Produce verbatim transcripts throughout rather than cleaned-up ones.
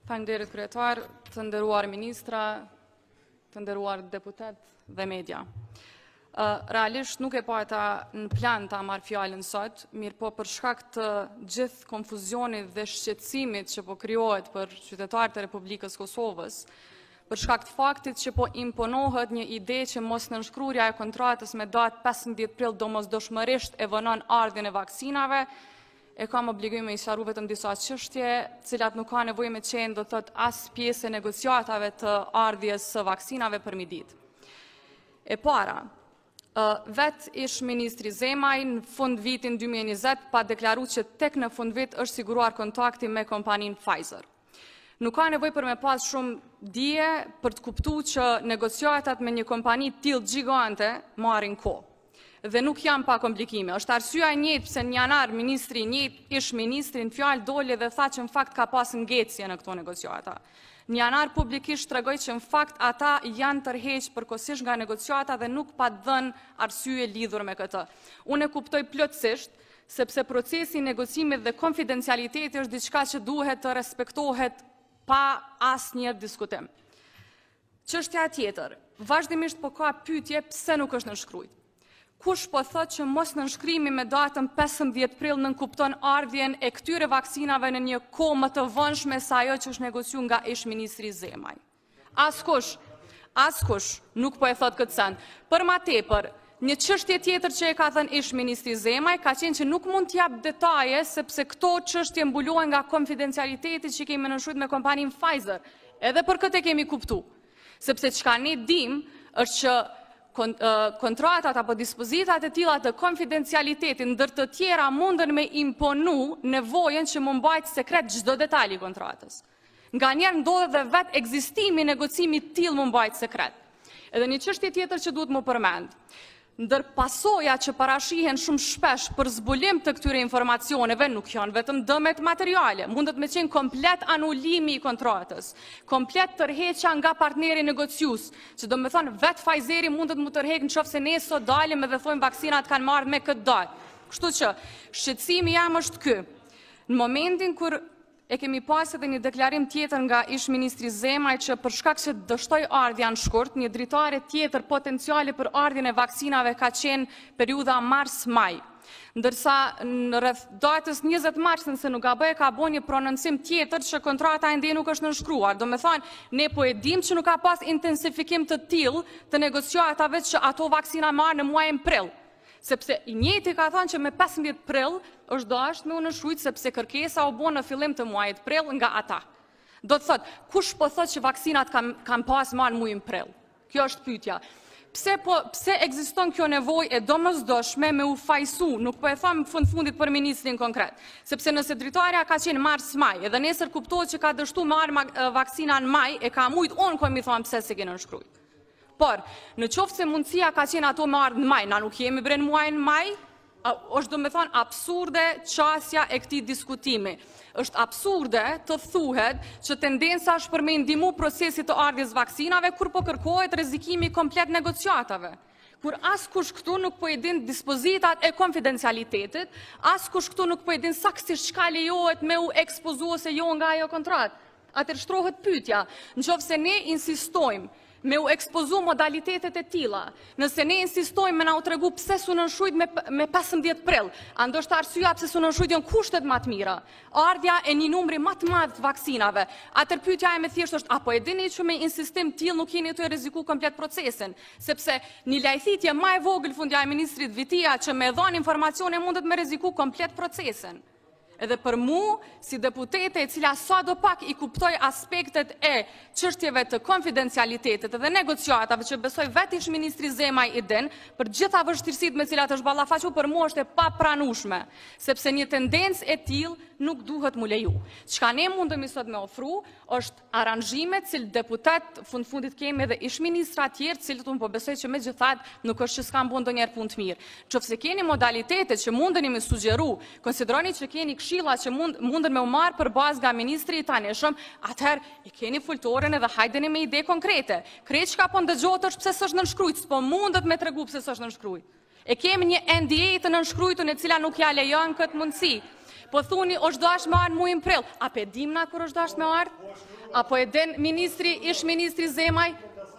Faleminderit kryetar, të nderuar ministra, të nderuar deputet dhe media. Realisht nuk e pata në plan ta marr fjalën sot, mirë po për shkak të gjithë konfuzionit dhe shqetësimit që po krijohet për qytetarët e Republikës Kosovës, për shkak të faktit që po imponohet një ide që mos nënshkruarja e kontratës me datë pesëmbëdhjetë prill domosdoshmërisht e vonon ardhjën e vaksinave, e kam obligimin me i sqaru vetëm disa çështje, cilat nuk ka nevojë me qenë do thot as pjesë e negociatave të ardhjes së vaksinave për midit. E para, vet ish ministri Zemaj në fund vitin dy mijë e njëzet pa deklaruar që tek në fund vit është siguruar kontakti me kompaninë Pfizer. Nuk ka nevojë për me pas shumë dije për të kuptuar që negociatat me një kompani tillë gjigante marrin kohë. Dhe nuk janë pa komplikime. Është arsyeja e njëjtë pse në janar ministri i njëjtë ish ministri në fjalë doli dhe tha që në fakt ka pas ngecje në këto negociata. Në janar publikisht tregoi që në fakt ata janë tërheqë përkohësisht nga negociata dhe nuk pa dhënë arsye lidhur me këtë. Unë e kuptoj plotësisht sepse procesi i negocimit dhe konfidencialiteti është diçka që duhet të respektohet pa asnjë diskutim. Çështja tjetër, vazhdimisht po ka pyetje pse nuk është nënshkruar. Kush po thot që mos nënshkrimi me datën pesëmbëdhjetë prill nënkupton ardhjen e këtyre vaksinave në një kohë më të vonshme se ajo që është negociuar nga ish ministri Zemaj? Askush, askush nuk po e thot këtë send. Për ma tepër, një çështje tjetër që e ka thënë ish ministri Zemaj ka qenë që nuk mund t'jap detaje sepse këto çështje mbulohen nga konfidencialiteti që kemi nënshkruar me kompaninë Pfizer. Edhe për këtë e kemi kuptuar. Sepse çka ne dim është që kontratat apo dispozitat e tilla të konfidencialitetit ndër të tjera mundën me imponu nevojën që më mbajt sekret çdo detaj i kontratës. Nganjëherë ndodhet dhe vetë ekzistimi i negocimit tillë më mbajt sekret. Edhe një çështje tjetër që duhet më përmend. Ndër pasoja që parashihen shumë shpesh për zbulim të këtyre informacioneve nuk janë vetëm dëmet materiale, mundet me qenë komplet anulimi i kontratës, komplet tërheqja nga partneri negocius, që do me thonë vetë Pfizeri mundet mu tërheq në qoftë se ne sot dalim edhe thojmë vaksinat kanë marrë me këtë datë. Kështu që shqetësimi jam është ky. Në momentin kur e kemi pas edhe një deklarim tjetër nga ish ministri Zemaj që për shkak se dështoi ardhja në shkurt, një dritare tjetër potenciale për ardhjen e vaksinave ka qenë periudha mars-maj. Ndërsa në rreth datës njëzet mars, nëse nuk gaboj, ka bën një prononcim tjetër që kontrata ende nuk është nënshkruar. Do me thonë, ne po e dim që nuk ka pas intensifikim të tillë të negociatave që ato vaksina marrë në muajin prill. Sepse i njëjti ka thënë që me pesëmbëdhjetë prill është dashur me u nënshkruajt sepse kërkesa u bën në fillim të muajit prill nga ata. Do të thotë, kush po thotë që vaksinat kanë kanë pas marrë muajin prill? Kjo është pyetja. Pse po pse ekziston kjo nevojë e domosdoshme me u fajsu, nuk po e them fund fundit për ministrin konkret, sepse nëse dritarja ka qenë mars-maj, edhe nesër kuptohet që ka dështuar me marrë vaksina në maj, e ka mujt unë ko mi thonë pse se keni nënshkruajt. Por, në qoftë se mundësia ka qenë ato me ardhë në maj, na nuk jemi bre në muajin maj, është do me thonë absurde qasja e këtij diskutimi. Është absurde të thuhet që tendenca është për me ndihmu procesit të ardhjes vaksinave kur po kërkohet rrezikimi komplet negociatave. Kur askush këtu nuk po e din dispozitat e konfidencialitetit, askush këtu nuk po e din saktësisht çka lejohet me u ekspozu ose jo nga ajo kontratë. Atëherë shtrohet pyetja, nëse ne insistojmë me u ekspozu modalitetet e tilla, nëse ne insistojmë me na u tregu pse su nënshkruajt me, me pesëmbëdhjetë prill, a ndoshta arsyeja pse su nënshkruajt janë kushtet më të mira, ardhja e një numri më të madh të vaksinave. Atëherë pyetja e me thjesht është, apo e dini që me insistim tillë nuk jeni të rreziku komplet procesin, sepse një lajthitje më e vogël fundja e ministrit Vitia që me dhënë informacione mundet me rreziku komplet procesin. Edhe për mu, si deputete e cila sa do pak i kuptoj aspektet e çështjeve të konfidencialitetit dhe negociatave që besoj vetë ish ministri Zemaj i din, për gjitha vështirësitë me cilat është ballafaqur për mua është e papranueshme, sepse një tendencë e tillë nuk duhet mu leju. Çka ne mundemi sot me ofru është aranzhime cilë deputet fund fundit kemi edhe ish ministra tjerë, cilët unë po besoj që me gjithat nuk është që s'kam bën ndonjëherë punë të mirë. Qofse keni modalitetet që mundeni me sugjeru, konsideroni që keni këshilla që mund, mundën me u marë për bazë nga ministri i tanishëm, atëherë i keni fultoren edhe hajdeni me ide konkrete. Krejt çka po ndëgjohet është pse s'është nënshkruajt, s'po mundet me tregu pse s'është nënshkruajt. E kemi një N D A të nënshkruajtur e cila nuk ja lejon këtë mundësi. Po thuni, është dash me ardhë muin prill. A pe dimna kur është dash me ardhë? Apo e den ministri, ish ministri Zemaj?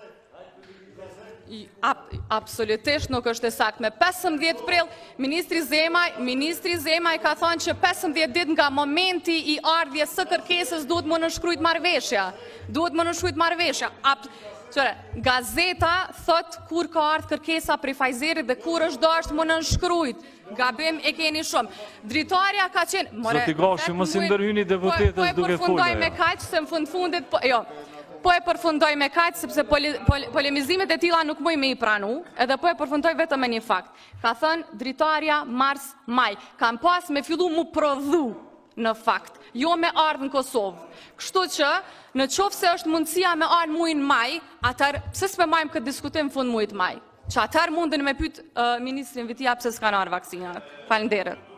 Absolutisht nuk është e sakt. Me pesëmbëdhjetë prill, ministri Zemaj, ministri Zemaj ka thonë që pesëmbëdhjetë ditë nga momenti i ardhjes së kërkesës duhet më nënshkrujt marrëveshja. Duhet më nënshkrujt marrëveshja. Qëre, gazeta thot kur ka ardhë kërkesa prej Fajzerit dhe kur është dashtë më nënshkrujt. Gabim e keni shumë. Dritarja ka qenë... Zoti Gashi, mos i ndërhyni deputetës duke folë. Po e përfundoj me kaq, se në fund fundit... Jo, po e përfundoj me kaq, sepse polemizimet e tilla nuk muj me i pranu, edhe po e përfundoj vetëm me një fakt. Ka thënë dritarja mars maj. Kam pas me fillu mu prodhu në fakt, jo me ardhë në Kosovë. Kështu që, në qofë se është mundësia me ardhë mujnë maj, atër, pëse s'pe majmë këtë diskutim fund mujtë maj? Që atër mundën me pytë ministrin Vitia pëse s'ka në ardhë vaksinat. Falenderët.